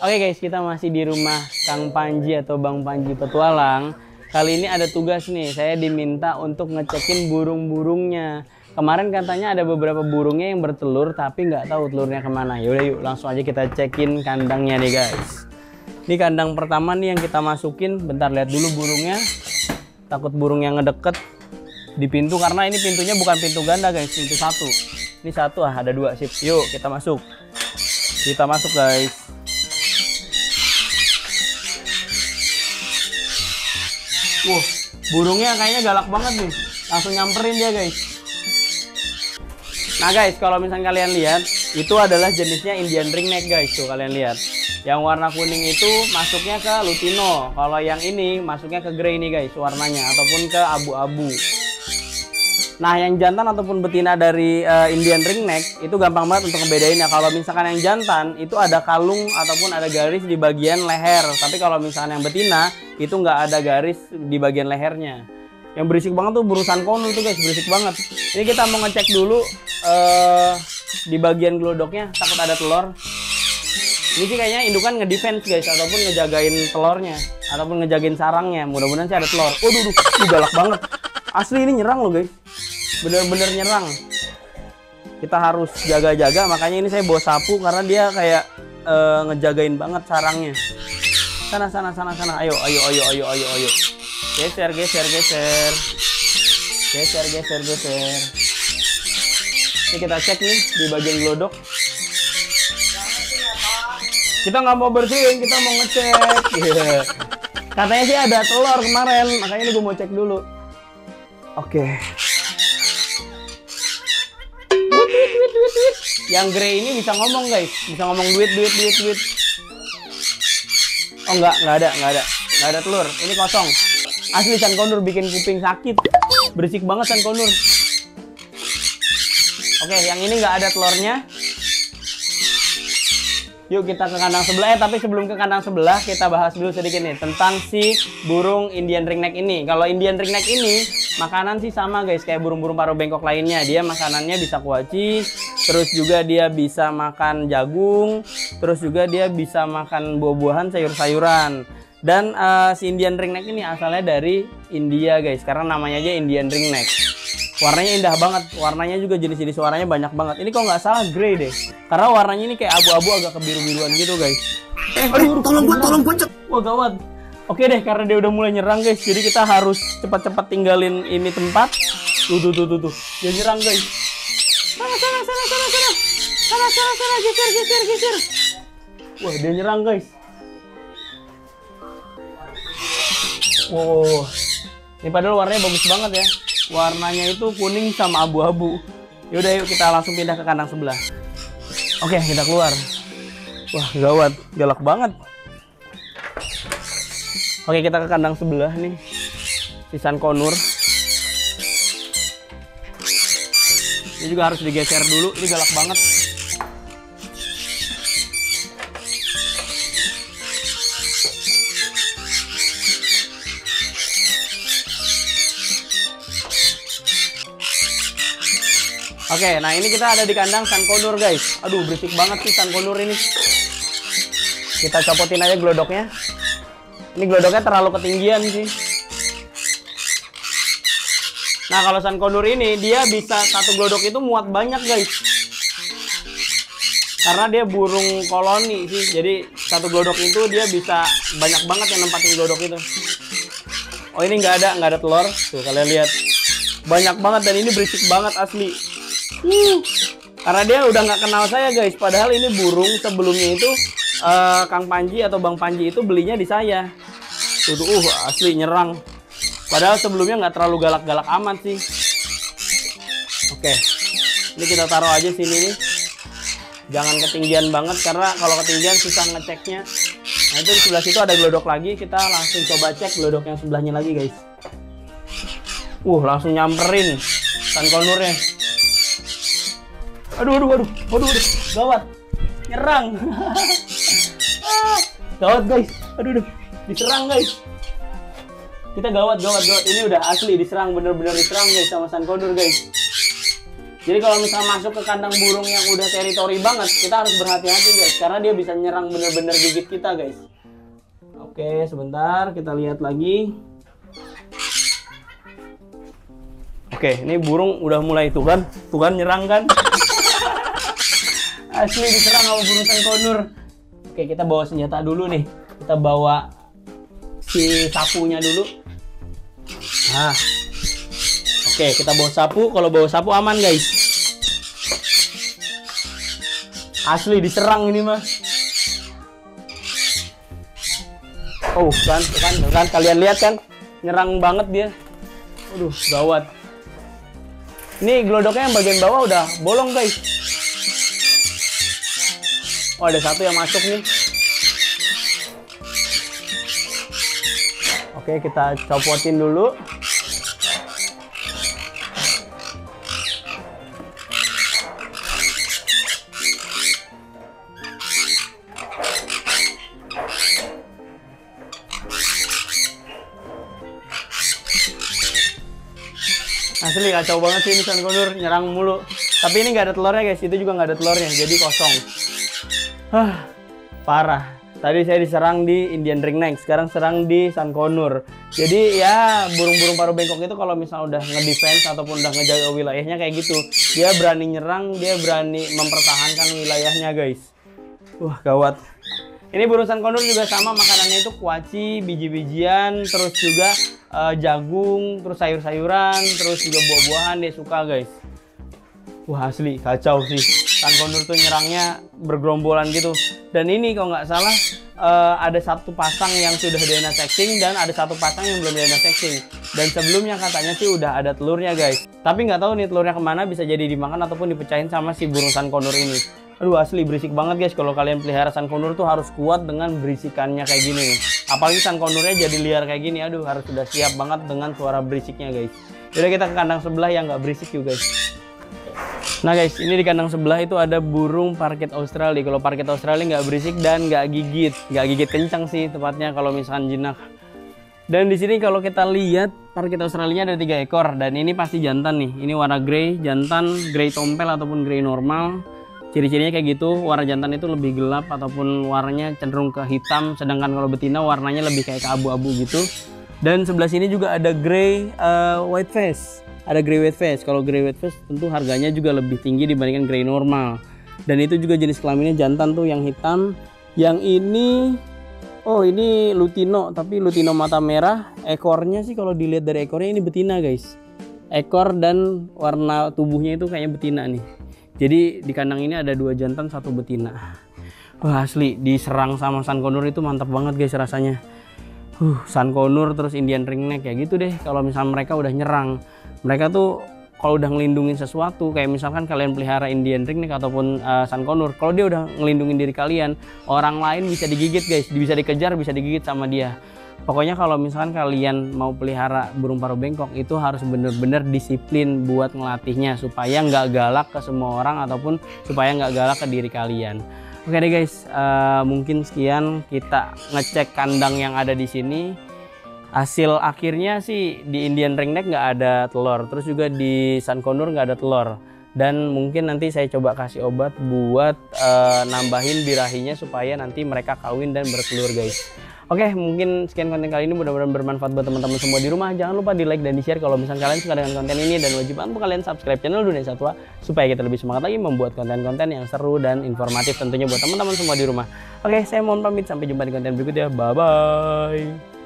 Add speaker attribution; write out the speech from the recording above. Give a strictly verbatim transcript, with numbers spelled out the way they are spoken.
Speaker 1: Oke guys, kita masih di rumah Kang Panji atau Bang Panji Petualang. Kali ini ada tugas nih, saya diminta untuk ngecekin burung-burungnya. Kemarin katanya ada beberapa burungnya yang bertelur, tapi nggak tahu telurnya kemana. Yaudah yuk, langsung aja kita cekin kandangnya nih guys. Ini kandang pertama nih yang kita masukin. Bentar, lihat dulu burungnya. Takut burung yang ngedeket di pintu, karena ini pintunya bukan pintu ganda guys, pintu satu. Ini satu, ah ada dua, sip. Yuk kita masuk. Kita masuk guys. Wah, burungnya kayaknya galak banget nih. Langsung nyamperin dia guys. Nah guys, kalau misalnya kalian lihat, itu adalah jenisnya Indian ringneck guys. Tuh kalian lihat. Yang warna kuning itu masuknya ke lutino. Kalau yang ini masuknya ke grey nih guys warnanya, ataupun ke abu-abu. Nah, yang jantan ataupun betina dari uh, Indian ringneck itu gampang banget untuk ngebedainnya. Kalau misalkan yang jantan itu ada kalung ataupun ada garis di bagian leher. Tapi kalau misalkan yang betina itu nggak ada garis di bagian lehernya. Yang berisik banget tuh burusan konul tuh guys, berisik banget. Ini kita mau ngecek dulu uh, di bagian glodoknya, takut ada telur. Ini sih kayaknya indukan ngedefense guys, ataupun ngejagain telurnya, ataupun ngejagain sarangnya. Mudah-mudahan sih ada telur. Waduh, duh, duh, galak banget. Asli ini nyerang loh guys, bener-bener nyerang. Kita harus jaga-jaga, makanya ini saya bawa sapu karena dia kayak uh, ngejagain banget sarangnya. Sana, sana, sana, sana. Ayo, ayo, ayo, ayo, ayo, ayo. Geser, geser, geser. Geser, geser, geser. Ini kita cek nih di bagian glodok. Kita nggak mau bersihin, kita mau ngecek. Yeah. Katanya sih ada telur kemarin, makanya ini gue mau cek dulu. Oke. Okay. Duit, duit, duit, duit, duit. Yang grey ini bisa ngomong guys, bisa ngomong duit, duit, duit, duit. Oh enggak, enggak ada, enggak ada, enggak ada telur. Ini kosong. Asli San Konur bikin kuping sakit. Berisik banget San Konur. Oke, okay, yang ini enggak ada telurnya. Yuk kita ke kandang sebelah, eh tapi sebelum ke kandang sebelah kita bahas dulu sedikit nih tentang si burung Indian ringneck ini. Kalau Indian ringneck ini makanan sih sama guys kayak burung-burung paruh bengkok lainnya. Dia makanannya bisa kuaci, terus juga dia bisa makan jagung, terus juga dia bisa makan buah-buahan, sayur-sayuran. Dan uh, si Indian ringneck ini asalnya dari India guys, karena namanya aja Indian ringneck. Warnanya indah banget, warnanya juga jenis-jenis warnanya banyak banget. Ini kok nggak salah grey deh, karena warnanya ini kayak abu-abu agak kebiru-biruan gitu guys. Eh, aduh, tolong gue, tolong gue. Wah gawat. Oke deh, karena dia udah mulai nyerang guys, jadi kita harus cepat-cepat tinggalin ini tempat. Tuh, tuh, tuh, tuh, tuh. Dia nyerang guys. Sana, sana, sana, sana, sana, sana, sana, sana, geser, geser, geser. Wah, dia nyerang guys. Wow, ini padahal warnanya bagus banget ya. Warnanya itu kuning sama abu-abu. Yaudah yuk kita langsung pindah ke kandang sebelah. Oke, kita keluar. Wah gawat, galak banget. Oke, kita ke kandang sebelah nih, si San Konur. Ini juga harus digeser dulu, ini galak banget. Oke, nah ini kita ada di kandang San Konur guys. Aduh, berisik banget sih San Konur ini. Kita copotin aja glodoknya. Ini glodoknya terlalu ketinggian sih. Nah, kalau San Konur ini dia bisa satu glodok itu muat banyak guys. Karena dia burung koloni sih. Jadi satu glodok itu dia bisa banyak banget yang nempatin glodok itu. Oh, ini nggak ada, nggak ada telur. Tuh kalian lihat. Banyak banget dan ini berisik banget asli. Uh, karena dia udah nggak kenal saya guys. Padahal ini burung sebelumnya itu uh, Kang Panji atau Bang Panji itu belinya di saya. Tuh, tuh uh, asli nyerang. Padahal sebelumnya nggak terlalu galak-galak amat sih. Oke, ini kita taruh aja sini nih. Jangan ketinggian banget karena kalau ketinggian susah ngeceknya. Nah itu di sebelah situ ada glodok lagi. Kita langsung coba cek glodok yang sebelahnya lagi guys. Uh, langsung nyamperin San Konurnya. Aduh, aduh, aduh, aduh, aduh, gawat, nyerang. Gawat guys, aduh, aduh, diserang guys. Kita gawat, gawat, gawat. Ini udah asli diserang, bener-bener diserang guys sama San Konur guys. Jadi kalau misalnya masuk ke kandang burung yang udah teritori banget, kita harus berhati-hati guys, karena dia bisa nyerang bener-bener gigit kita guys. Oke, sebentar kita lihat lagi. Oke, ini burung udah mulai tuh kan, tuh kan nyerang kan. Asli diserang sama burung sankonur. Oke, kita bawa senjata dulu nih. Kita bawa si sapunya dulu. Nah, oke, kita bawa sapu. Kalau bawa sapu aman guys. Asli diserang ini mah. Oh kan, kan, kan, kalian lihat kan, nyerang banget dia. Aduh, gawat. Ini glodoknya yang bagian bawah udah bolong guys. Oh, ada satu yang masuk nih. Oke, kita copotin dulu. Asli kacau banget sih ini sankonur, nyerang mulu. Tapi ini nggak ada telurnya guys, itu juga nggak ada telurnya, jadi kosong. Hah, parah. Tadi saya diserang di Indian ringneck, sekarang serang di sankonur. Jadi ya burung-burung paruh bengkok itu kalau misalnya udah ngedefense ataupun udah ngejaga wilayahnya kayak gitu, dia berani nyerang, dia berani mempertahankan wilayahnya guys. Wah, gawat. Ini burung sankonur juga sama, makanannya itu kuaci, biji-bijian, terus juga uh, jagung, terus sayur-sayuran, terus juga buah-buahan dia suka guys. Wah, asli kacau sih. Sankonur tuh nyerangnya bergerombolan gitu. Dan ini kalau nggak salah uh, ada satu pasang yang sudah D N A sexing dan ada satu pasang yang belum D N A sexing. Dan sebelumnya katanya sih udah ada telurnya guys. Tapi nggak tahu nih telurnya kemana, bisa jadi dimakan ataupun dipecahin sama si burung sankonur ini. Aduh, asli berisik banget guys. Kalau kalian pelihara sankonur tuh harus kuat dengan berisikannya kayak gini nih. Apalagi sankonurnya jadi liar kayak gini, aduh harus sudah siap banget dengan suara berisiknya guys. Yaudah kita ke kandang sebelah yang nggak berisik yuk guys. Nah guys, ini di kandang sebelah itu ada burung parkit Australia. Kalau parkit Australia nggak berisik dan nggak gigit, nggak gigit kencang sih tepatnya kalau misalkan jinak. Dan di sini kalau kita lihat parkit Australia ada tiga ekor dan ini pasti jantan nih. Ini warna grey, jantan grey tompel ataupun grey normal. Ciri-cirinya kayak gitu, warna jantan itu lebih gelap ataupun warnanya cenderung ke hitam, sedangkan kalau betina warnanya lebih kayak ke abu-abu gitu. Dan sebelah sini juga ada grey uh, white face. Ada grey white face. Kalau grey white face tentu harganya juga lebih tinggi dibandingkan grey normal. Dan itu juga jenis kelaminnya jantan tuh yang hitam. Yang ini, oh ini lutino, tapi lutino mata merah. Ekornya sih kalau dilihat dari ekornya ini betina guys. Ekor dan warna tubuhnya itu kayaknya betina nih. Jadi di kandang ini ada dua jantan, satu betina. Wah, asli diserang sama sankonur itu mantap banget guys rasanya. Huh, sankonur terus Indian ringneck kayak gitu deh. Kalau misalnya mereka udah nyerang, mereka tuh kalau udah ngelindungin sesuatu, kayak misalkan kalian pelihara Indian ringneck ataupun uh, sankonur, kalau dia udah ngelindungin diri kalian, orang lain bisa digigit guys, bisa dikejar, bisa digigit sama dia. Pokoknya kalau misalkan kalian mau pelihara burung paruh bengkok itu harus bener-bener disiplin buat ngelatihnya supaya nggak galak ke semua orang ataupun supaya nggak galak ke diri kalian. Oke deh guys, uh, mungkin sekian kita ngecek kandang yang ada di sini. Hasil akhirnya sih di Indian ringneck nggak ada telur, terus juga di sankonur nggak ada telur. Dan mungkin nanti saya coba kasih obat buat uh, nambahin birahinya supaya nanti mereka kawin dan bertelur guys. Oke, mungkin sekian konten kali ini, mudah-mudahan bermanfaat buat teman-teman semua di rumah. Jangan lupa di like dan di share kalau misalnya kalian suka dengan konten ini, dan wajib banget kalian subscribe channel Dunia Satwa supaya kita lebih semangat lagi membuat konten-konten yang seru dan informatif tentunya buat teman-teman semua di rumah. Oke, saya mohon pamit, sampai jumpa di konten berikutnya. Bye bye.